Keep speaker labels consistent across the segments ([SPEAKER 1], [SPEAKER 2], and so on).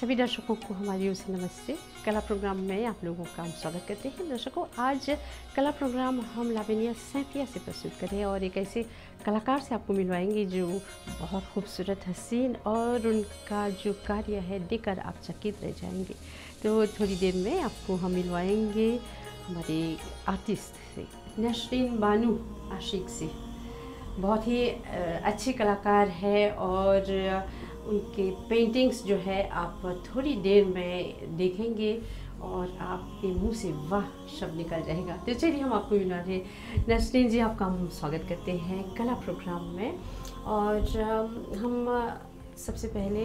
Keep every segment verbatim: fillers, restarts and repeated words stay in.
[SPEAKER 1] सभी दर्शकों को हमारी ओर से नमस्ते। कला प्रोग्राम में आप लोगों का हम स्वागत करते हैं। दर्शकों, आज कला प्रोग्राम हम लावेनिया सैंतिया से प्रस्तुत करें और एक ऐसे कलाकार से आपको मिलवाएंगे जो बहुत खूबसूरत, हसीन और उनका जो कार्य है देखकर आप चकित रह जाएंगे। तो थोड़ी देर में आपको हम मिलवाएंगे हमारे आर्टिस्ट से, नसरीन बानू आशिक से। बहुत ही अच्छे कलाकार है और उनके पेंटिंग्स जो है आप थोड़ी देर में देखेंगे और आपके मुंह से वाह शब्द निकल जाएगा। तो चलिए हम आपको मिला रहे नसरीन जी, आपका हम स्वागत करते हैं कला प्रोग्राम में। और हम सबसे पहले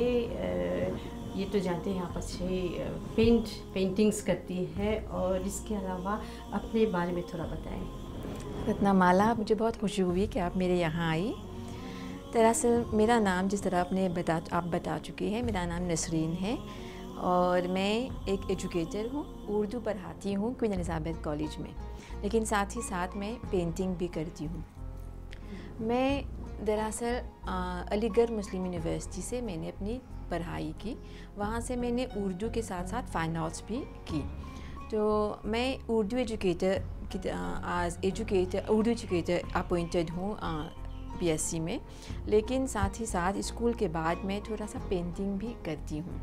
[SPEAKER 1] ये तो जानते हैं आप अच्छे पेंट पेंटिंग्स करती हैं और इसके अलावा अपने बारे में थोड़ा बताएं।
[SPEAKER 2] रत्नामाला, मुझे बहुत खुशी हुई कि आप मेरे यहाँ आई। दरअसल मेरा नाम, जिस तरह आपने बता आप बता चुके हैं, मेरा नाम नसरीन है और मैं एक एजुकेटर हूँ। उर्दू पढ़ाती हूँ क्वीन एलिज़ाबेथ कॉलेज में, लेकिन साथ ही साथ मैं पेंटिंग भी करती हूँ। मैं दरअसल अलीगढ़ मुस्लिम यूनिवर्सिटी से मैंने अपनी पढ़ाई की। वहाँ से मैंने उर्दू के साथ साथ फाइन आर्ट्स भी की। तो मैं उर्दू एजुकेटर की आज एजुकेटर उर्दू एजुकेटर अपॉइंटेड हूँ पीएससी में, लेकिन साथ ही साथ स्कूल के बाद मैं थोड़ा सा पेंटिंग भी करती हूँ।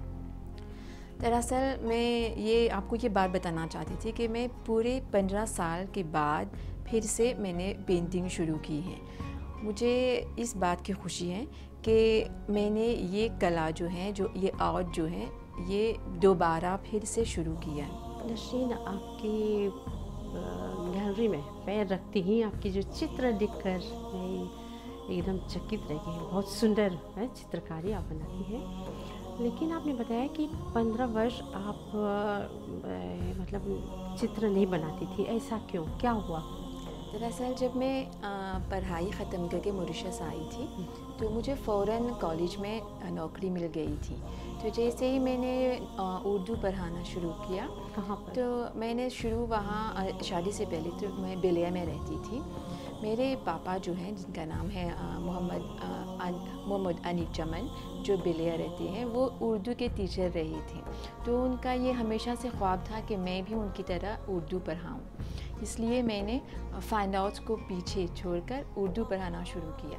[SPEAKER 2] दरअसल मैं ये आपको ये बात बताना चाहती थी कि मैं पूरे पंद्रह साल के बाद फिर से मैंने पेंटिंग शुरू की है। मुझे इस बात की खुशी है कि मैंने ये कला जो है, जो ये आर्ट जो है, ये दोबारा फिर से शुरू किया है।
[SPEAKER 1] नसरीन, आपकी गैलरी में पैर रखते ही आपकी जो चित्र देखकर मैं एकदम चकित रह गई। बहुत सुंदर है चित्रकारी आप बनाती हैं। लेकिन आपने बताया कि पंद्रह वर्ष आप आ, मतलब चित्र नहीं बनाती थी, ऐसा क्यों, क्या हुआ?
[SPEAKER 2] दरअसल जब मैं पढ़ाई ख़त्म करके मॉरिशस आई थी तो मुझे फ़ौरन कॉलेज में नौकरी मिल गई थी। तो जैसे ही मैंने उर्दू पढ़ाना शुरू किया,
[SPEAKER 1] कहाँ पर?
[SPEAKER 2] तो मैंने शुरू वहाँ, शादी से पहले तो मैं बेलिया में रहती थी। मेरे पापा जो हैं, जिनका नाम है मोहम्मद मोहम्मद अनीक चमन, जो बेलिया रहते हैं, वो उर्दू के टीचर रहे थे। तो उनका ये हमेशा से ख्वाब था कि मैं भी उनकी तरह उर्दू पढ़ाऊँ। इसलिए मैंने फाइन आर्ट्स को पीछे छोड़कर उर्दू पढ़ाना शुरू किया।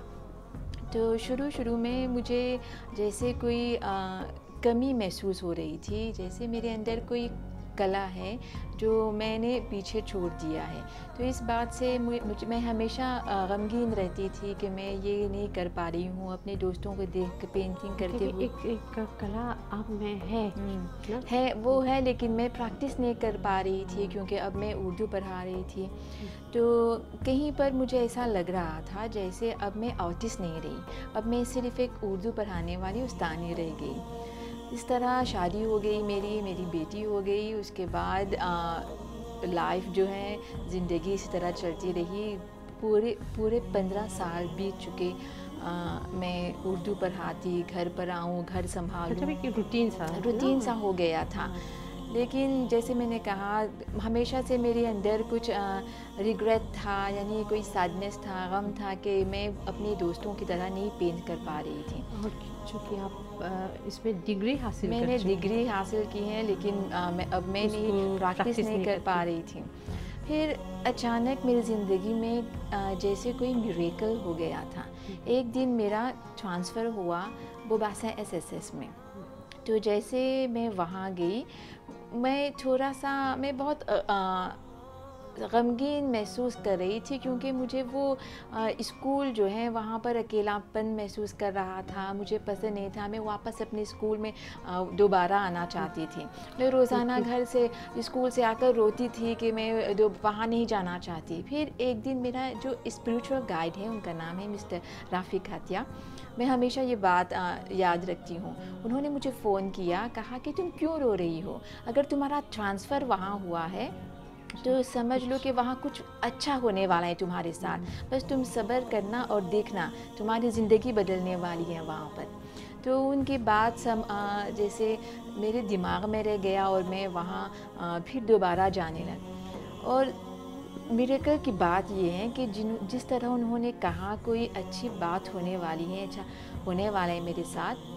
[SPEAKER 2] तो शुरू शुरू में मुझे जैसे कोई आ, कमी महसूस हो रही थी, जैसे मेरे अंदर कोई कला है जो मैंने पीछे छोड़ दिया है। तो इस बात से मुझे मैं हमेशा गमगीन रहती थी कि मैं ये नहीं कर पा रही हूँ। अपने दोस्तों को देख के पेंटिंग करते हुए
[SPEAKER 1] एक, एक कला आप में है
[SPEAKER 2] है वो है, लेकिन मैं प्रैक्टिस नहीं कर पा रही थी क्योंकि अब मैं उर्दू पढ़ा रही थी। तो कहीं पर मुझे ऐसा लग रहा था जैसे अब मैं आर्टिस्ट नहीं रही, अब मैं सिर्फ़ एक उर्दू पढ़ाने वाली उस्तानी रह गई। इस तरह शादी हो गई मेरी मेरी बेटी हो गई। उसके बाद लाइफ जो है, ज़िंदगी इसी तरह चलती रही। पूरे पूरे पंद्रह साल बीत चुके। आ, मैं उर्दू पढ़ाती, घर पर आऊँ, घर संभालूँ,
[SPEAKER 1] मतलब एक रूटीन सा
[SPEAKER 2] रूटीन सा हो गया था। लेकिन जैसे मैंने कहा, हमेशा से मेरे अंदर कुछ रिग्रेट था, यानी कोई सैडनेस था, गम था कि मैं अपने दोस्तों की तरह नहीं पेंट कर पा रही थी।
[SPEAKER 1] और चूँकि आप आ, इसमें डिग्री हासिल
[SPEAKER 2] मैंने डिग्री हासिल की है, लेकिन आ, मैं अब मैं नहीं प्रैक्टिस नहीं कर पा रही थी। फिर अचानक मेरी ज़िंदगी में आ, जैसे कोई मिरेकल हो गया था। एक दिन मेरा ट्रांसफ़र हुआ बोबासा एसएसएस में। तो जैसे मैं वहाँ गई, मैं थोड़ा सा मैं बहुत गमगीन महसूस कर रही थी क्योंकि मुझे वो आ, स्कूल जो है वहाँ पर अकेलापन महसूस कर रहा था। मुझे पसंद नहीं था। मैं वापस अपने स्कूल में दोबारा आना चाहती थी। मैं रोज़ाना घर से स्कूल से आकर रोती थी कि मैं दो वहाँ नहीं जाना चाहती। फिर एक दिन मेरा जो स्पिरिचुअल गाइड है, उनका नाम है मिस्टर राफिक हतिया, मैं हमेशा ये बात आ, याद रखती हूँ। उन्होंने मुझे फ़ोन किया, कहा कि तुम क्यों रो रही हो? अगर तुम्हारा ट्रांसफ़र वहाँ हुआ है तो समझ लो कि वहाँ कुछ अच्छा होने वाला है तुम्हारे साथ। बस तुम सब्र करना और देखना, तुम्हारी ज़िंदगी बदलने वाली है वहाँ पर। तो उनकी बात सम आ, जैसे मेरे दिमाग में रह गया और मैं वहाँ आ, फिर दोबारा जाने लगी। और मिरेकल की बात ये है कि जिन जिस तरह उन्होंने कहा कोई अच्छी बात होने वाली है, अच्छा होने वाला है मेरे साथ,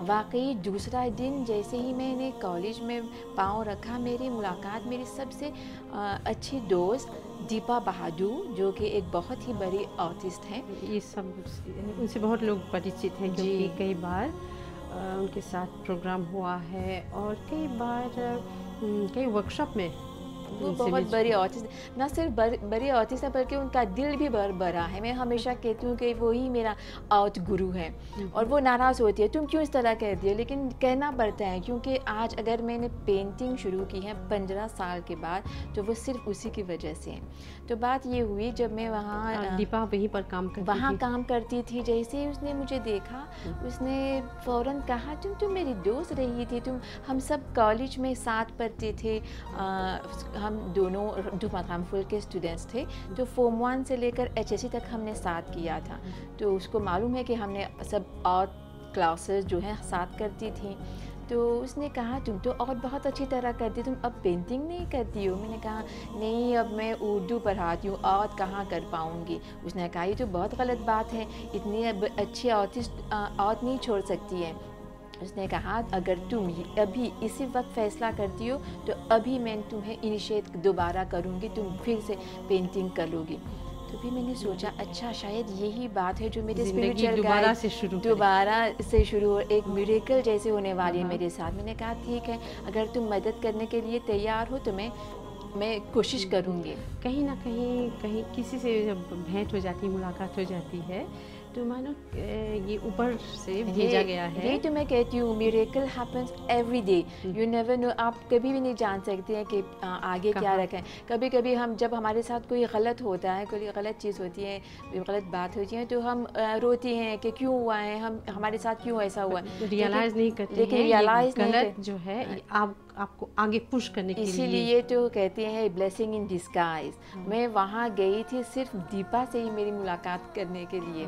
[SPEAKER 2] वाकई दूसरा दिन जैसे ही मैंने कॉलेज में पाँव रखा, मेरी मुलाकात मेरी सबसे अ, अच्छी दोस्त दीपा बहादुर, जो कि एक बहुत ही बड़ी आर्टिस्ट हैं।
[SPEAKER 1] ये सब उनसे बहुत लोग परिचित हैं, क्योंकि कई बार अ, उनके साथ प्रोग्राम हुआ है और कई बार अ, कई वर्कशॉप में
[SPEAKER 2] वो
[SPEAKER 1] उनसे
[SPEAKER 2] बहुत
[SPEAKER 1] भी-
[SPEAKER 2] बड़ी आर्टिस्ट, ना सिर्फ बर, बड़ी आर्टिस्ट है बल्कि उनका दिल भी बर, बड़ा है। मैं हमेशा कहती हूँ कि वो ही मेरा आर्ट गुरु है। और वो नाराज़ होती है, तुम क्यों इस तरह कहती हो, लेकिन कहना पड़ता है क्योंकि आज अगर मैंने पेंटिंग शुरू की है पंद्रह साल के बाद, तो वो सिर्फ उसी की वजह से है। तो बात ये हुई, जब मैं वहाँ
[SPEAKER 1] अ, दीपा वहीं पर काम करती
[SPEAKER 2] वहाँ
[SPEAKER 1] थी।
[SPEAKER 2] काम करती थी, जैसे ही उसने मुझे देखा, उसने फ़ौरन कहा, तुम तुम मेरी दोस्त रही थी, तुम हम सब कॉलेज में साथ पढ़ते थे। आ, हम दोनों दो मकाम फुल के स्टूडेंट्स थे, तो फॉर्म वन से लेकर एच एस सी तक हमने साथ किया था। तो उसको मालूम है कि हमने सब आर्ट क्लासेस जो हैं साथ करती थी। तो उसने कहा, तुम तो और बहुत अच्छी तरह करती, तुम अब पेंटिंग नहीं करती हो। मैंने कहा, नहीं, अब मैं उर्दू पढ़ाती हूँ, आर्ट कहाँ कर पाऊँगी। उसने कहा, ये तो बहुत गलत बात है, इतनी अब अच्छी आर्टिस्ट आर्ट नहीं छोड़ सकती है। उसने कहा, अगर तुम अभी इसी वक्त फ़ैसला करती हो तो अभी मैं तुम्हें इनिशिएट दोबारा करूँगी, तुम फिर से पेंटिंग कर लोगी। तो भी मैंने सोचा, अच्छा शायद यही बात है जो मेरे
[SPEAKER 1] जिंदगी
[SPEAKER 2] स्पिरिचुअल
[SPEAKER 1] दोबारा
[SPEAKER 2] गाइड
[SPEAKER 1] से शुरू करें।
[SPEAKER 2] दोबारा से शुरू हो, एक मिरेकल जैसे होने वाली है
[SPEAKER 1] हाँ।
[SPEAKER 2] मेरे साथ। मैंने कहा, ठीक है, अगर तुम मदद करने के लिए तैयार हो तो मैं मैं कोशिश करूँगी।
[SPEAKER 1] कहीं ना कहीं कहीं किसी से जब भेंट हो जाती है, मुलाकात हो जाती है, तो मानो अ, ये ऊपर से भेजा
[SPEAKER 2] ये-
[SPEAKER 1] गया है।
[SPEAKER 2] यही तो मैं कहती हूँ, miracle happens every day, you never know. आप कभी भी नहीं जान सकते हैं कि आ, आगे क्या
[SPEAKER 1] कहाँ?
[SPEAKER 2] रखें। कभी कभी हम, जब हमारे साथ कोई गलत होता है, कोई गलत चीज़ होती है, कोई गलत बात होती है, तो हम आ, रोती हैं कि क्यों हुआ है, हम हमारे साथ क्यों ऐसा हुआ।
[SPEAKER 1] रियलाइज नहीं करते
[SPEAKER 2] लेकिन
[SPEAKER 1] हैं, ये
[SPEAKER 2] रियलाइज नहीं
[SPEAKER 1] गलत
[SPEAKER 2] कर-
[SPEAKER 1] जो है ये आप आपको आगे पुश करने के लिए।
[SPEAKER 2] इसीलिए तो कहते हैं ब्लेसिंग इन डिस्गाइज। मैं वहाँ गई थी सिर्फ दीपा से ही मेरी मुलाकात करने के लिए।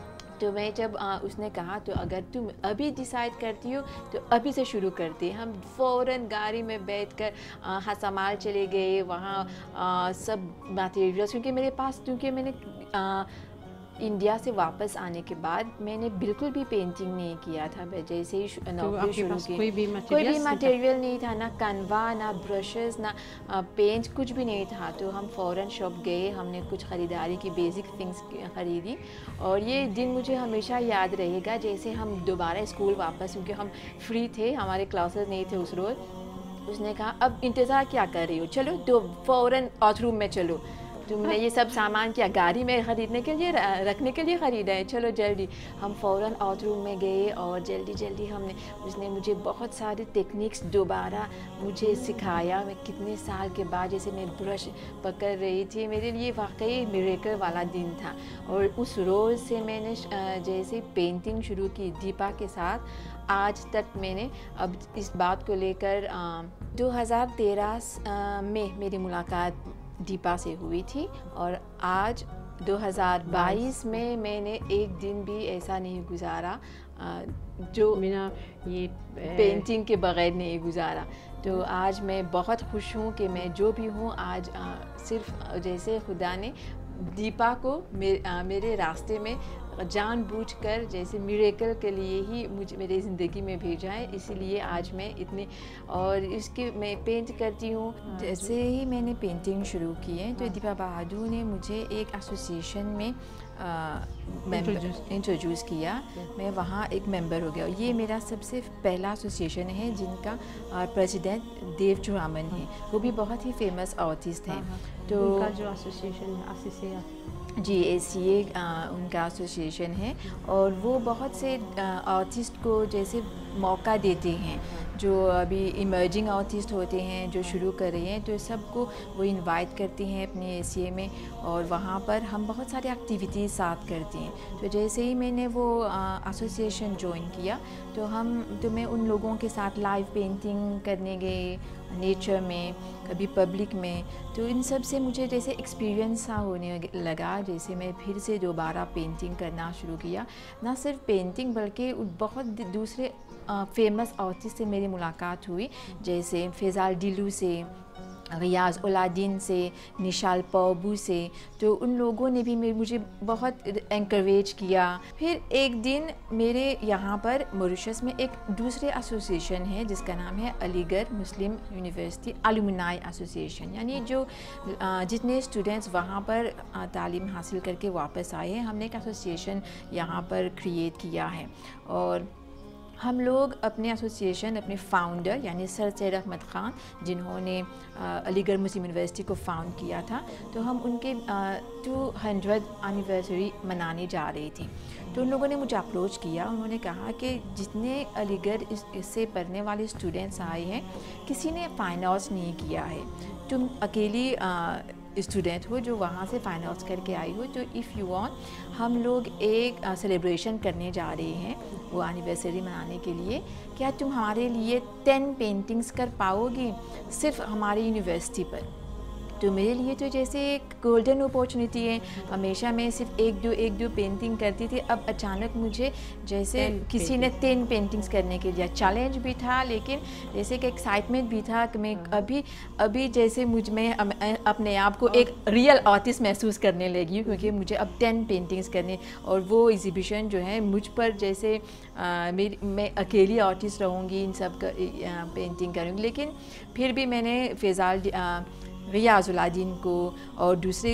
[SPEAKER 2] तो मैं जब आ, उसने कहा, तो अगर तुम अभी डिसाइड करती हो तो अभी से शुरू करते हैं। हम फ़ौरन गाड़ी में बैठकर हसामाल चले गए। वहाँ आ, सब मटेरियल्स, क्योंकि मेरे पास, क्योंकि मैंने आ, इंडिया से वापस आने के बाद मैंने बिल्कुल भी पेंटिंग नहीं किया था। मैं जैसे ही शु-
[SPEAKER 1] तो
[SPEAKER 2] नौकरी
[SPEAKER 1] आपके
[SPEAKER 2] शुरू
[SPEAKER 1] पास
[SPEAKER 2] की,
[SPEAKER 1] कोई भी
[SPEAKER 2] कोई भी
[SPEAKER 1] मटेरियल
[SPEAKER 2] मटेरियल नहीं था, ना कनवा, ना ब्रशेस, ना पेंट, कुछ भी नहीं था। तो हम फ़ौरन शॉप गए, हमने कुछ ख़रीदारी की, बेसिक थिंग्स ख़रीदी। और ये दिन मुझे हमेशा याद रहेगा, जैसे हम दोबारा स्कूल वापस, क्योंकि हम फ्री थे, हमारे क्लासेस नहीं थे उस रोज़। उसने कहा, अब इंतज़ार क्या कर रही हो, चलो तो फ़ौरन बाथरूम में चलो। तुमने ये सब सामान क्या गाड़ी में ख़रीदने के लिए, रखने के लिए ख़रीदा है, चलो जल्दी। हम फ़ौरन बाथरूम में गए और जल्दी जल्दी हमने, उसने मुझे बहुत सारे टेक्निक्स दोबारा मुझे सिखाया। मैं कितने साल के बाद जैसे मैं ब्रश पकड़ रही थी, मेरे लिए वाकई मिरेकल वाला दिन था। और उस रोज़ से मैंने जैसे पेंटिंग शुरू की दीपा के साथ, आज तक मैंने, अब इस बात को लेकर दो हज़ार तेरह में मेरी मुलाकात दीपा से हुई थी, और आज दो हज़ार बाईस में मैंने एक दिन भी ऐसा नहीं गुजारा जो
[SPEAKER 1] बिना ये
[SPEAKER 2] पेंटिंग के बगैर नहीं गुजारा। तो आज मैं बहुत खुश हूँ कि मैं जो भी हूँ आज, आ, सिर्फ जैसे खुदा ने दीपा को मे, आ, मेरे रास्ते में जानबूझकर जैसे मिरेकल के लिए ही मुझे मेरी ज़िंदगी में भेजा है, इसीलिए आज मैं इतनी, और इसकी मैं पेंट करती हूँ। जैसे ही मैंने पेंटिंग शुरू की है, तो दीपा बहादुर ने मुझे एक एसोसिएशन में इंट्रोड्यूस किया। मैं वहाँ एक मेंबर हो गया। ये मेरा सबसे पहला एसोसिएशन है जिनका प्रेसिडेंट देव चुरामन है, वो भी बहुत ही फेमस आर्टिस्ट हैं।
[SPEAKER 1] तो उनका जो एसोसिएशन है, आसिसिया
[SPEAKER 2] जी, ए सी ए उनका एसोसिएशन है, और वो बहुत से आर्टिस्ट को जैसे मौका देते हैं, जो अभी इमर्जिंग आर्टिस्ट होते हैं, जो शुरू कर रहे हैं, तो सबको वो इनवाइट करती हैं अपने ए सी ए में, और वहाँ पर हम बहुत सारे एक्टिविटीज़ साथ करते हैं। तो जैसे ही मैंने वो एसोसिएशन ज्वाइन किया, तो हम तो मैं उन लोगों के साथ लाइव पेंटिंग करने गए, नेचर में, कभी पब्लिक में। तो इन सब से मुझे जैसे एक्सपीरियंस सा होने लगा, जैसे मैं फिर से दोबारा पेंटिंग करना शुरू किया। ना सिर्फ पेंटिंग बल्कि बहुत दूसरे फेमस आर्टिस्ट से मेरी मुलाकात हुई, जैसे फ़ैज़ाल डिलू से, रियाज उलादीन से, निशाल पौबू से, तो उन लोगों ने भी मेरे मुझे बहुत एनकरेज किया। फिर एक दिन मेरे यहाँ पर मॉरिशस में एक दूसरे एसोसिएशन है जिसका नाम है Aligarh Muslim University alumni association, यानी जो जितने स्टूडेंट्स वहाँ पर तालीम हासिल करके वापस आए हैं, हमने एक एसोसिएशन यहाँ पर क्रिएट किया है। और हम लोग अपने एसोसिएशन, अपने फाउंडर यानी सर सैयद अहमद ख़ान, जिन्होंने अलीगढ़ मुस्लिम यूनिवर्सिटी को फाउंड किया था, तो हम उनके टू हंड्रेड एनिवर्सरी मनाने जा रहे थे। तो उन लोगों ने मुझे अप्रोच किया, उन्होंने कहा कि जितने अलीगढ़ इस, इससे पढ़ने वाले स्टूडेंट्स आए हैं, किसी ने फ़ाइन आर्ट्स नहीं किया है, तुम अकेली स्टूडेंट हो जो वहाँ से फ़ाइन आर्ट्स करके आई हो, तो इफ़ यू वांट, हम लोग एक सेलिब्रेशन करने जा रहे हैं वो एनिवर्सरी मनाने के लिए, क्या तुम हमारे लिए टेन पेंटिंग्स कर पाओगी सिर्फ हमारी यूनिवर्सिटी पर। तो मेरे लिए तो जैसे एक गोल्डन अपॉर्चुनिटी है। हमेशा मैं सिर्फ एक दो एक दो पेंटिंग करती थी, अब अचानक मुझे जैसे किसी ने टेन पेंटिंग्स करने के लिए, चैलेंज भी था लेकिन जैसे कि एक्साइटमेंट भी था कि मैं अभी अभी जैसे मुझ में अपने आप को एक रियल आर्टिस्ट महसूस करने लगी, क्योंकि मुझे अब टेन पेंटिंग्स करने, और वो एग्जीबिशन जो है मुझ पर जैसे आ, मेरी मैं अकेली आर्टिस्ट रहूँगी, इन सब का पेंटिंग करूँगी। लेकिन फिर भी मैंने फ़ैज़ाल रियाज उलादीन को और दूसरे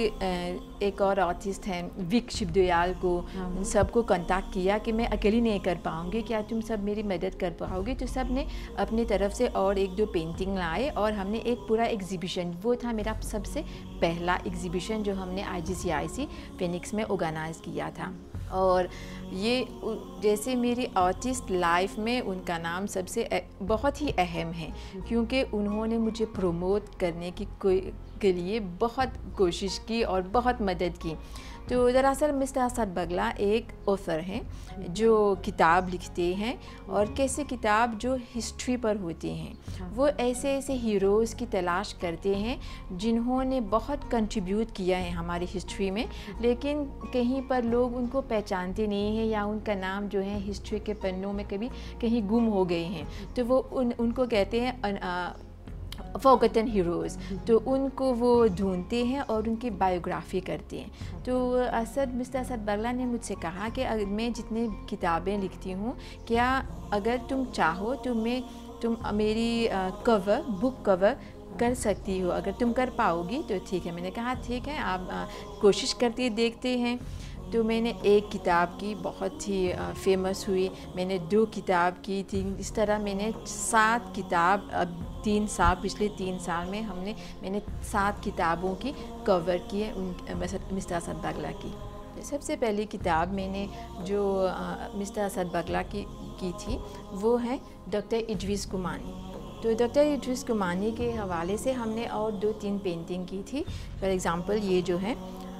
[SPEAKER 2] एक और आर्टिस्ट हैं विक शिवदयाल को, उन सबको कांटेक्ट किया कि मैं अकेली नहीं कर पाऊँगी, क्या तुम सब मेरी मदद कर पाओगे। तो सब ने अपनी तरफ से और एक दो पेंटिंग लाए और हमने एक पूरा एग्जीबिशन, वो था मेरा सबसे पहला एग्जीबिशन जो हमने आई जी सी आई सी फिनिक्स में ऑर्गेनाइज़ किया था। और ये जैसे मेरी आर्टिस्ट लाइफ में उनका नाम सबसे बहुत ही अहम है, क्योंकि उन्होंने मुझे प्रमोट करने की कोई के लिए बहुत कोशिश की और बहुत मदद की। तो दरअसल मिस्टर असद बगला एक ऑथर हैं जो किताब लिखते हैं, और कैसे किताब जो हिस्ट्री पर होती हैं, वो ऐसे ऐसे हीरोज़ की तलाश करते हैं जिन्होंने बहुत कंट्रीब्यूट किया है हमारी हिस्ट्री में, लेकिन कहीं पर लोग उनको पहचानते नहीं हैं या उनका नाम जो है हिस्ट्री के पन्नों में कभी कहीं गुम हो गए हैं। तो वो उन उनको कहते हैं फॉरगॉटन हीरोज़, तो उनको वो ढूंढते हैं और उनकी बायोग्राफी करते हैं। तो असद मिस्टर असद बगला ने मुझसे कहा कि अगर मैं जितने किताबें लिखती हूँ, क्या अगर तुम चाहो तो मैं तुम मेरी कवर बुक कवर कर सकती हो, अगर तुम कर पाओगी तो ठीक है। मैंने कहा ठीक है, आप आ, कोशिश करती देखते हैं। तो मैंने एक किताब की, बहुत ही फेमस हुई, मैंने दो किताब की, तीन, इस तरह मैंने सात किताब, अब तीन साल पिछले तीन साल में हमने मैंने सात किताबों की कवर की है उन मिस्टर असद बगला की। सबसे पहली किताब मैंने जो मिस्टर असद बगला की की थी वो है डॉक्टर इद्रिस कुमानी। तो डॉक्टर इद्रिस कुमानी के हवाले से हमने और दो तीन पेंटिंग की थी। फॉर एग्ज़ाम्पल ये जो है,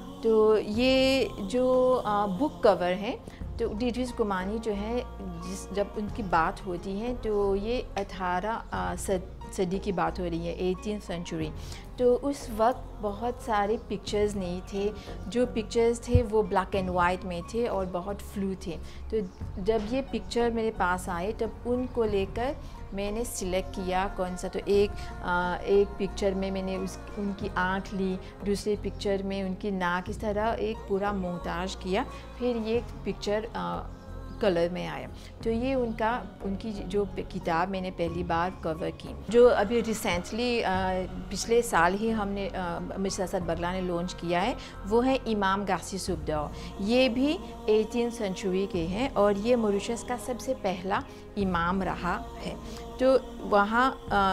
[SPEAKER 2] तो ये जो आ, बुक कवर है, तो इद्रिस कुमानी जो है, जिस जब उनकी बात होती है तो ये अठारह सदी की बात हो रही है, एटीन सेंचुरी। तो उस वक्त बहुत सारे पिक्चर्स नहीं थे, जो पिक्चर्स थे वो ब्लैक एंड वाइट में थे और बहुत फ्लू थे। तो जब ये पिक्चर मेरे पास आए तब उनको लेकर मैंने सिलेक्ट किया कौन सा, तो एक आ, एक पिक्चर में मैंने उस उनकी आँख ली, दूसरे पिक्चर में उनकी नाक, इस तरह एक पूरा मोहताज किया, फिर ये पिक्चर आ, कलर में आया। तो ये उनका उनकी जो किताब मैंने पहली बार कवर की, जो अभी रिसेंटली पिछले साल ही हमने मिस्टर असद बगला ने लॉन्च किया है, वो है इमाम गासी सुबदौ। ये भी एटीन सेंचुरी के हैं और ये मॉरिशस का सबसे पहला इमाम रहा है। तो वहाँ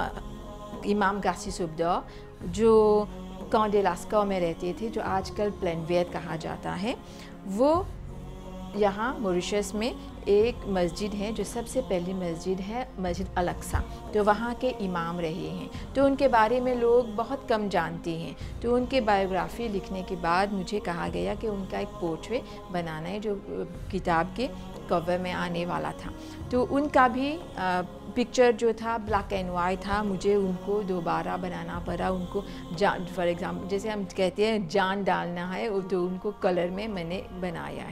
[SPEAKER 2] इमाम गासी सुबदौ जो कांडेलास्का में रहते थे, जो आजकल प्लेनवेयर कहा जाता है, वो यहाँ मॉरिशस में एक मस्जिद है जो सबसे पहली मस्जिद है, मस्जिद अल-अक्सा। तो वहाँ के इमाम रहे हैं, तो उनके बारे में लोग बहुत कम जानते हैं। तो उनके बायोग्राफी लिखने के बाद मुझे कहा गया कि उनका एक पोर्ट्रेट बनाना है जो किताब के कवर में आने वाला था। तो उनका भी आ, पिक्चर जो था ब्लैक एंड वाइट था, मुझे उनको दोबारा बनाना पड़ा। उनको जान, फॉर एग्ज़ाम्पल जैसे हम कहते हैं जान डालना है, तो उनको कलर में मैंने बनाया है।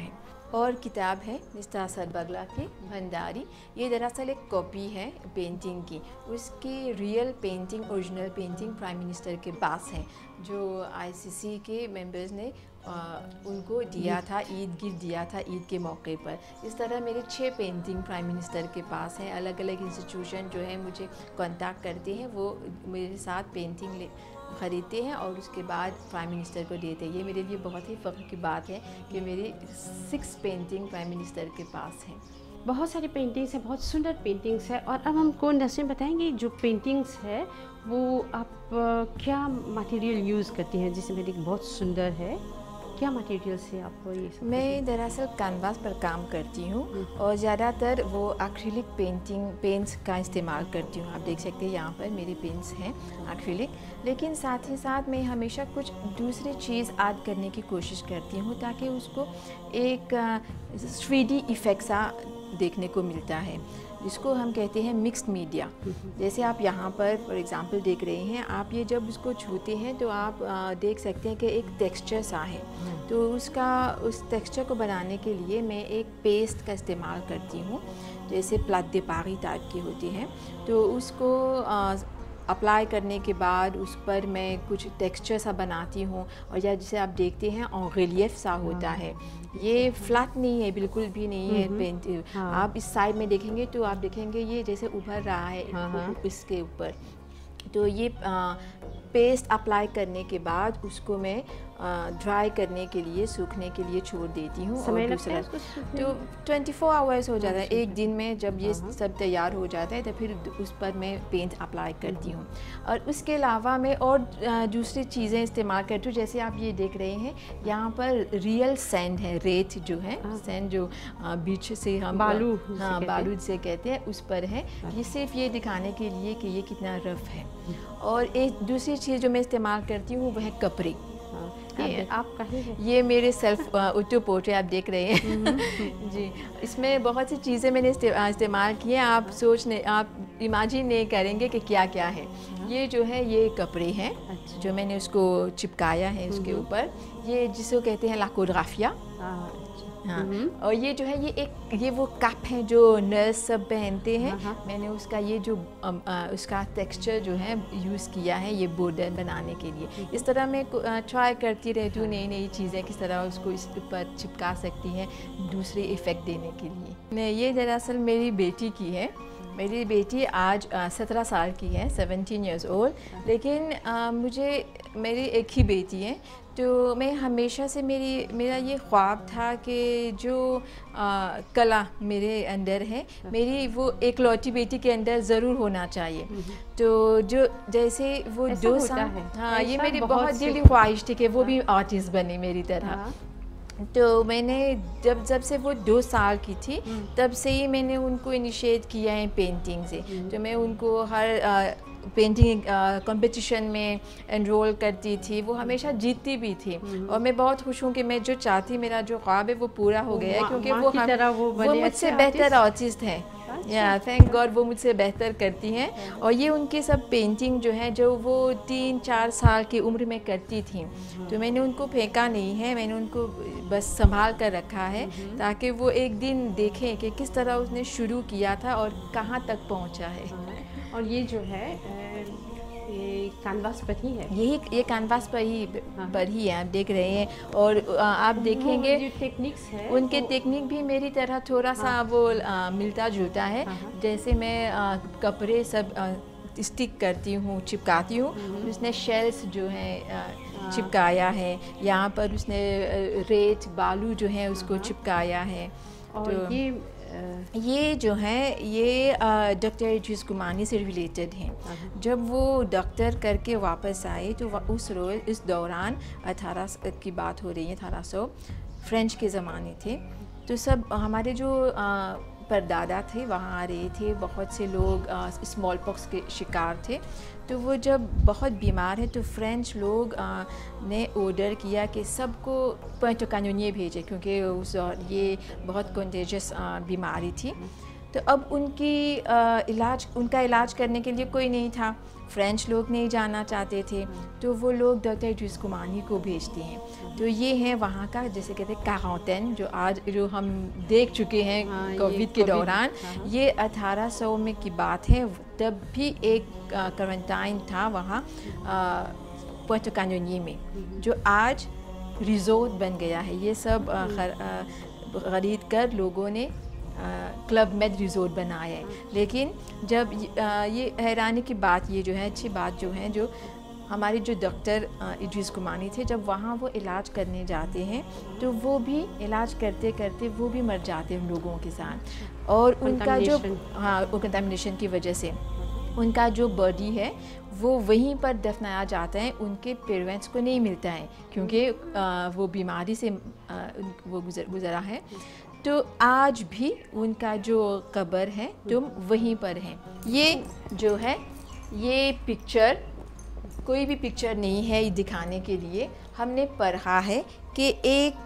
[SPEAKER 2] और किताब है मिस्टर असद बगला की भंडारी। ये दरअसल एक कॉपी है पेंटिंग की, उसकी real painting, original painting prime minister के पास है, जो आईसीसी के मेंबर्स ने आ, उनको दिया था, ईद गिफ्ट दिया था ईद के मौके पर। इस तरह मेरे छः पेंटिंग प्राइम मिनिस्टर के पास हैं। अलग अलग इंस्टीट्यूशन जो है मुझे कांटेक्ट करते हैं, वो मेरे साथ पेंटिंग ले ख़रीदते हैं और उसके बाद प्राइम मिनिस्टर को देते हैं। ये मेरे लिए बहुत ही फ़ख्र की बात है कि मेरी सिक्स पेंटिंग प्राइम मिनिस्टर के पास हैं।
[SPEAKER 1] बहुत सारी पेंटिंग्स हैं, बहुत सुंदर पेंटिंग्स है। और अब हमको नसरीन बताएंगे जो पेंटिंग्स है वो आप आ, क्या मटेरियल यूज़ करती हैं? जैसे मेरी बहुत सुंदर है, क्या मटेरियल से आप ये सब?
[SPEAKER 2] मैं दरअसल कैनवास पर काम करती हूँ और ज़्यादातर वो एक्रिलिक पेंटिंग पेंट्स का इस्तेमाल करती हूँ। आप देख सकते हैं यहाँ पर मेरे पेंट्स हैं एक्रिलिक, लेकिन साथ ही साथ मैं हमेशा कुछ दूसरी चीज़ ऐड करने की कोशिश करती हूँ ताकि उसको एक थ्री डी इफ़ेक्ट सा देखने को मिलता है, जिसको हम कहते हैं मिक्स्ड मीडिया। जैसे आप यहाँ पर फॉर एग्ज़ाम्पल देख रहे हैं, आप ये जब उसको छूते हैं तो आप आ, देख सकते हैं कि एक टेक्सचर सा है। तो उसका उस टेक्सचर को बनाने के लिए मैं एक पेस्ट का इस्तेमाल करती हूँ, जैसे प्लाट दे पारी टाइप की होती है। तो उसको आ, अप्लाई करने के बाद उस पर मैं कुछ टेक्सचर सा बनाती हूँ, और या जिसे आप देखते हैं और रिलीफ सा होता है। ये फ्लैट नहीं है, बिल्कुल भी नहीं है पेंट। हाँ। आप इस साइड में देखेंगे तो आप देखेंगे ये जैसे उभर रहा है। हाँ। इसके ऊपर तो ये आ, पेस्ट अप्लाई करने के बाद उसको मैं ड्राई करने के लिए, सूखने के लिए छोड़ देती हूँ। और दूसरा तो ट्वेंटी फोर आवर्स हो जाता है, एक दिन में जब ये सब तैयार हो जाता है तो फिर उस पर मैं पेंट अप्लाई करती हूँ। और उसके अलावा मैं और दूसरी चीज़ें इस्तेमाल करती हूँ। जैसे आप ये देख रहे हैं यहाँ पर रियल सैंड है, रेत जो है, सैंड जो बीच से हम
[SPEAKER 1] बालू,
[SPEAKER 2] हाँ बालू से कहते हैं, उस पर है। ये सिर्फ ये दिखाने के लिए कि ये कितना रफ है। और एक दूसरी चीज़ जो मैं इस्तेमाल करती हूँ वह है कपड़े।
[SPEAKER 1] ये आप कहीं है?
[SPEAKER 2] ये मेरे सेल्फ ऑटो पोर्ट्रेट आप देख रहे हैं। जी, इसमें बहुत सी चीज़ें मैंने इस्तेमाल की हैं। आप सोचने आप इमेजिन नहीं करेंगे कि क्या क्या है। ये जो है ये कपड़े हैं। अच्छा। जो मैंने उसको चिपकाया है उसके ऊपर, ये जिसको कहते हैं लाकोग्राफिया। हाँ, और ये जो है ये एक ये वो कप है जो नर्स सब पहनते हैं। मैंने उसका ये जो आ, आ, उसका टेक्सचर जो है यूज़ किया है ये बॉर्डर बनाने के लिए। इस तरह मैं ट्राई करती रहती हूँ नई नई चीज़ें किस तरह उसको इस पर चिपका सकती हैं दूसरे इफ़ेक्ट देने के लिए। मैं ये दरअसल मेरी बेटी की है। मेरी बेटी आज सत्रह साल की है, सेवनटीन ईयर्स ओल्ड। लेकिन आ, मुझे मेरी एक ही बेटी है, तो मैं हमेशा से मेरी मेरा ये ख्वाब था कि जो आ, कला मेरे अंदर है, मेरी वो एकलौती बेटी के अंदर ज़रूर होना चाहिए। तो जो जैसे वो दो साल, हाँ ये मेरी बहुत दिल की ख्वाहिश थी कि वो भी आर्टिस्ट बने मेरी तरह। तो मैंने जब जब से वो दो साल की थी तब से ही मैंने उनको इनिशिएट किया है पेंटिंग से। तो मैं उनको हर आ, पेंटिंग कंपटीशन में एनरोल करती थी, वो हमेशा जीतती भी थी। और मैं बहुत खुश हूँ कि मैं जो चाहती, मेरा जो ख्वाब है वो पूरा हो गया है, क्योंकि वो हम वो, वो मुझसे बेहतर आर्टिस्ट हैं। या थैंक गॉड वो मुझसे बेहतर करती हैं। और ये उनके सब पेंटिंग जो है जो वो तीन चार साल की उम्र में करती थी, तो मैंने उनको फेंका नहीं है, मैंने उनको बस संभाल कर रखा है ताकि वो एक दिन देखें कि किस तरह उसने शुरू किया था और कहाँ तक पहुँचा है।
[SPEAKER 1] और ये जो है ये कैनवास पर ही है,
[SPEAKER 2] यही ये कैनवास पर ही पर ही है, आप देख रहे हैं। और आप देखेंगे
[SPEAKER 1] टेक्निक्स है,
[SPEAKER 2] उनके टेक्निक भी मेरी तरह थोड़ा सा हाँ। वो आ, मिलता जुलता है। हाँ। जैसे मैं आ, कपड़े सब आ, स्टिक करती हूँ, चिपकाती हूँ, उसने शेल्स जो है चिपकाया है, यहाँ पर उसने रेत बालू जो है उसको चिपकाया है।
[SPEAKER 1] और तो ये
[SPEAKER 2] ये जो है ये डॉक्टर जिस गुमानी से रिलेटेड हैं। जब वो डॉक्टर करके वापस आए तो उस रोज़ इस दौरान अठारह की बात हो रही है, अठारह सौ फ्रेंच के ज़माने थे। तो सब हमारे जो आ, परदादा थे वहाँ आ रहे थे, बहुत से लोग स्मॉल पॉक्स के शिकार थे। तो वो जब बहुत बीमार है तो फ्रेंच लोग आ, ने ऑर्डर किया कि सबको पुएर्टो कानोनिया भेजे, क्योंकि उस ये बहुत कंटेजियस बीमारी थी। तो अब उनकी आ, इलाज उनका इलाज करने के लिए कोई नहीं था, फ्रेंच लोग नहीं जाना चाहते थे, तो वो लोग डॉक्टर इद्रिस कुमानी को भेजते हैं। तो ये है वहाँ का जैसे कहते हैं क्वारंटाइन, जो आज जो हम देख चुके हैं
[SPEAKER 1] हाँ,
[SPEAKER 2] कोविड के दौरान।
[SPEAKER 1] हाँ।
[SPEAKER 2] ये अठारह सौ में की बात है, तब भी एक क्वारंटाइन था वहाँ पुएर्टो कान्योनी में, जो आज रिजोर्ट बन गया है। ये सब आ, खर, आ, खरीद कर लोगों ने क्लब मेड रिजोर्ट बनाया है। लेकिन जब आ, ये हैरानी की बात, ये जो है अच्छी बात जो है, जो हमारे जो डॉक्टर इद्रिस कुमानी थे, जब वहाँ वो इलाज करने जाते हैं तो वो भी इलाज करते करते वो भी मर जाते हैं उन लोगों के साथ। और उनका जो हाँ कंटामिनेशन की वजह से उनका जो बॉडी है वो वहीं पर दफनाया जाता है, उनके पेरेंट्स को नहीं मिलता है, क्योंकि आ, वो बीमारी से आ, वो गुजर गुजरा है। तो आज भी उनका जो कब्र है तुम वहीं पर हैं। ये जो है ये पिक्चर कोई भी पिक्चर नहीं है ये दिखाने के लिए, हमने पढ़ा है कि एक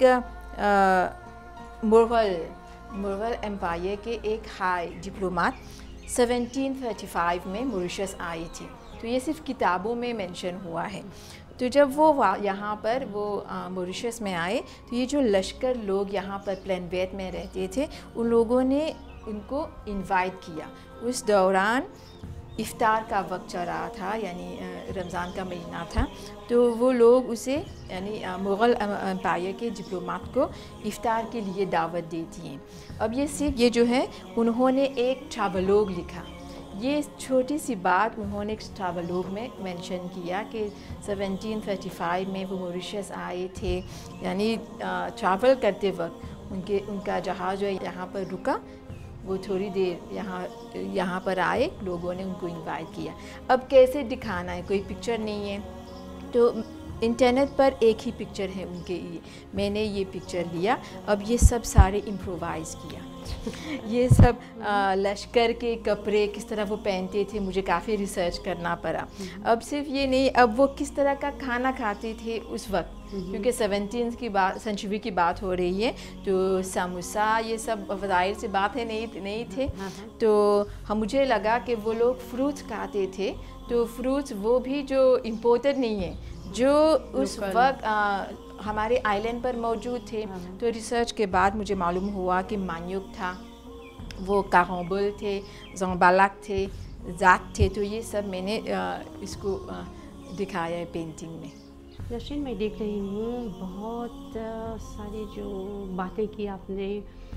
[SPEAKER 2] मुगल मुगल एम्पायर के एक हाई डिप्लोमेट सत्रह सौ पैंतीस में मॉरिशस आए थे। तो ये सिर्फ किताबों में मेंशन हुआ है। तो जब वो यहाँ पर वो मॉरिशस में आए तो ये जो लश्कर लोग यहाँ पर प्लेनवेट में रहते थे, उन लोगों ने उनको इनवाइट किया। उस दौरान इफ्तार का वक्त चल रहा था, यानी रमज़ान का महीना था, तो वो लोग उसे यानी मुग़ल एम्पायर के डिप्लोमेट को इफ्तार के लिए दावत देती हैं। अब ये सिर्फ ये जो है उन्होंने एक ट्रैवलॉग लिखा, ये छोटी सी बात उन्होंने एक ट्रैवलॉग में मेंशन किया कि सत्रह सौ पैंतीस में वो मॉरिशस आए थे, यानी ट्रैवल करते वक्त उनके उनका जहाज़ जो यहाँ पर रुका, वो थोड़ी देर यहाँ यहाँ पर आए, लोगों ने उनको इनवाइट किया। अब कैसे दिखाना है, कोई पिक्चर नहीं है, तो इंटरनेट पर एक ही पिक्चर है उनके, ये मैंने ये पिक्चर लिया। अब ये सब सारे इम्प्रोवाइज़ किया ये सब आ, लश्कर के कपड़े किस तरह वो पहनते थे, मुझे काफ़ी रिसर्च करना पड़ा। अब सिर्फ ये नहीं, अब वो किस तरह का खाना खाते थे उस वक्त, क्योंकि सेवनटीन की बात सेंचुरी की बात हो रही है, तो समोसा ये सब ज़ाहिर सी बात है नहीं नहीं थे। तो हम मुझे लगा कि वो लोग फ्रूट्स खाते थे, तो फ्रूट्स वो भी जो इम्पोर्टेड नहीं है, जो उस वक्त हमारे आइलैंड पर मौजूद थे। तो रिसर्च के बाद मुझे मालूम हुआ कि मान्युक था, वो कारोंबुल थे, ज़ोंबालक थे, ज़ात थे। तो ये सब मैंने इसको दिखाया है पेंटिंग में।
[SPEAKER 1] नसरीन, मैं देख रही हूँ बहुत सारी जो बातें की आपने,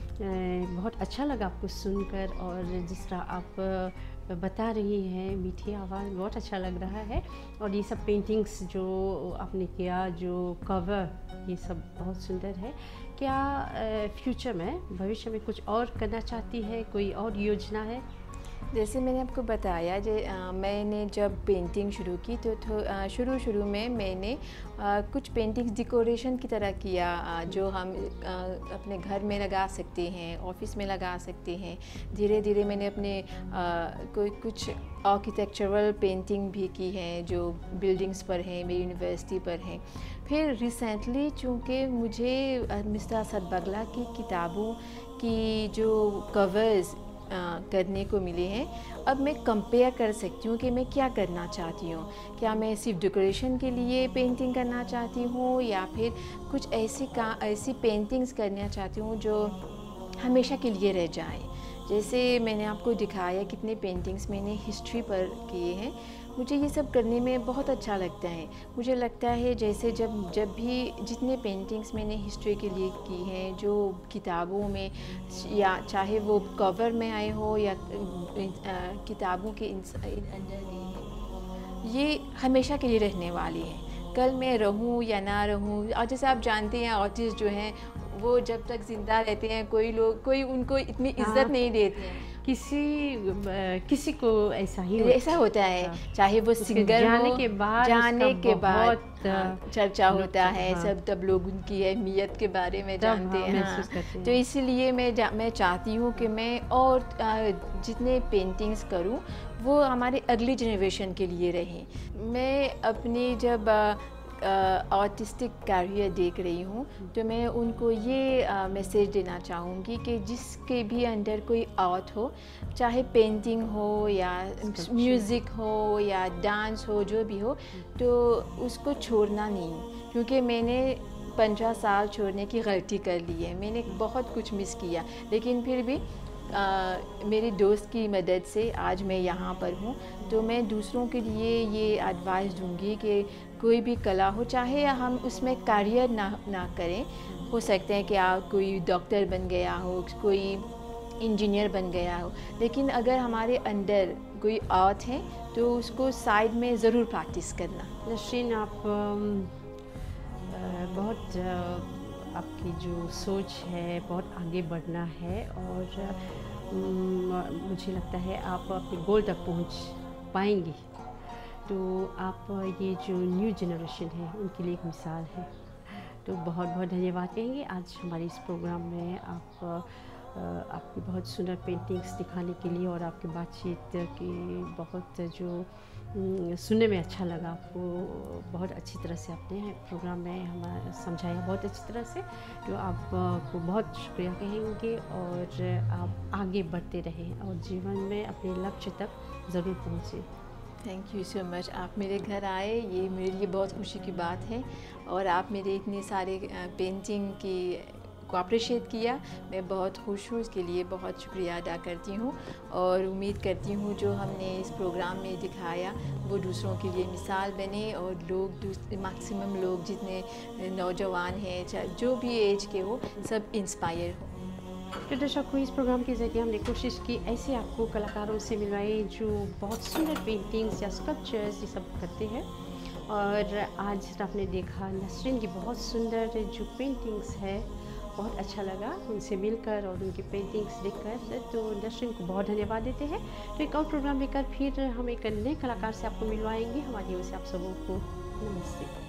[SPEAKER 1] बहुत अच्छा लगा आपको सुनकर, और जिस तरह आप बता रही हैं, मीठी आवाज़, बहुत अच्छा लग रहा है। और ये सब पेंटिंग्स जो आपने किया, जो कवर, ये सब बहुत सुंदर है। क्या फ्यूचर में, भविष्य में कुछ और करना चाहती है, कोई और योजना है?
[SPEAKER 2] जैसे मैंने आपको बताया, जो मैंने जब पेंटिंग शुरू की तो शुरू शुरू में मैंने आ, कुछ पेंटिंग्स डेकोरेशन की तरह किया, आ, जो हम आ, अपने घर में लगा सकते हैं, ऑफिस में लगा सकते हैं। धीरे धीरे मैंने अपने आ, कोई कुछ आर्किटेक्चरल पेंटिंग भी की है, जो बिल्डिंग्स पर हैं, मेरी यूनिवर्सिटी पर हैं। फिर रिसेंटली चूँकि मुझे मिस्टर असद बगला की किताबों की जो कवर्स आ, करने को मिले हैं, अब मैं कंपेयर कर सकती हूँ कि मैं क्या करना चाहती हूँ। क्या मैं सिर्फ डेकोरेशन के लिए पेंटिंग करना चाहती हूँ, या फिर कुछ ऐसी का ऐसी पेंटिंग्स करना चाहती हूँ जो हमेशा के लिए रह जाए। जैसे मैंने आपको दिखाया कितने पेंटिंग्स मैंने हिस्ट्री पर किए हैं। मुझे ये सब करने में बहुत अच्छा लगता है। मुझे लगता है जैसे जब जब भी जितने पेंटिंग्स मैंने हिस्ट्री के लिए की हैं, जो किताबों में, या चाहे वो कवर में आए हो या किताबों के अंदर गए हैं, ये हमेशा के लिए रहने वाली हैं। कल मैं रहूं या ना रहूं, और जैसे आप जानते हैं आर्टिस्ट जो हैं वो जब तक ज़िंदा रहते हैं, कोई लोग कोई उनको इतनी इज्जत नहीं देते हैं।
[SPEAKER 1] किसी किसी को ऐसा ही
[SPEAKER 2] ऐसा होता है, चाहे वो सिंगर
[SPEAKER 1] जाने के बाद
[SPEAKER 2] जाने के बाद
[SPEAKER 1] हाँ,
[SPEAKER 2] चर्चा होता है,
[SPEAKER 1] हाँ,
[SPEAKER 2] सब तब लोग उनकी अहमियत के बारे में जानते
[SPEAKER 1] हाँ,
[SPEAKER 2] हैं। हाँ, तो इसीलिए मैं मैं चाहती हूँ कि मैं और जितने पेंटिंग्स करूँ वो हमारे अगली जनरेशन के लिए रहें। मैं अपनी जब ऑटिस्टिक कैरियर देख रही हूँ, तो मैं उनको ये मैसेज देना चाहूँगी कि जिसके भी अंदर कोई आर्ट हो, चाहे पेंटिंग हो या म्यूज़िक हो या डांस हो, जो भी हो, तो उसको छोड़ना नहीं। क्योंकि मैंने पंद्रह साल छोड़ने की गलती कर ली है, मैंने बहुत कुछ मिस किया, लेकिन फिर भी आ, मेरे दोस्त की मदद से आज मैं यहाँ पर हूँ। तो मैं दूसरों के लिए ये एडवाइस दूँगी कि कोई भी कला हो, चाहे हम उसमें करियर ना ना करें, हो सकते हैं कि आप कोई डॉक्टर बन गया हो, कोई इंजीनियर बन गया हो, लेकिन अगर हमारे अंदर कोई आर्ट है तो उसको साइड में ज़रूर प्रैक्टिस करना।
[SPEAKER 1] नसरीन, आप बहुत आपकी जो सोच है बहुत आगे बढ़ना है, और मुझे लगता है आप अपने गोल तक पहुंच पाएंगी। तो आप ये जो न्यू जनरेशन है उनके लिए एक मिसाल है। तो बहुत बहुत धन्यवाद कहेंगे आज हमारे इस प्रोग्राम में आप आपकी बहुत सुंदर पेंटिंग्स दिखाने के लिए, और आपकी बातचीत की बहुत जो सुनने में अच्छा लगा। आपको बहुत अच्छी तरह से आपने प्रोग्राम में हमारा समझाया, बहुत अच्छी तरह से। तो आपको बहुत शुक्रिया कहेंगे, और आप आगे बढ़ते रहें और जीवन में अपने लक्ष्य तक ज़रूर पहुँचें।
[SPEAKER 2] Thank you so much. आप मेरे घर आए, ये मेरे लिए बहुत खुशी की बात है, और आप मेरे इतने सारे पेंटिंग की को अप्रिशिएट किया, मैं बहुत खुश हूँ। इसके लिए बहुत शुक्रिया अदा करती हूँ, और उम्मीद करती हूँ जो हमने इस प्रोग्राम में दिखाया वो दूसरों के लिए मिसाल बने, और लोग मैक्सिमम लोग जितने नौजवान हैं, चाहे जो भी एज के हो, सब इंस्पायर हो।
[SPEAKER 1] तो दर्शकों, इस प्रोग्राम के ज़रिए हमने कोशिश की ऐसे आपको कलाकारों से मिलवाए जो बहुत सुंदर पेंटिंग्स या स्कल्पचर्स ये सब करते हैं। और आज आपने देखा नसरीन की बहुत सुंदर जो पेंटिंग्स है, बहुत अच्छा लगा उनसे मिलकर और उनकी पेंटिंग्स देखकर। तो नसरीन को बहुत धन्यवाद देते हैं। तो एक और प्रोग्राम लेकर फिर हम एक नए कलाकार से आपको मिलवाएंगे। हमारी ओर से आप सबों को नमस्ते।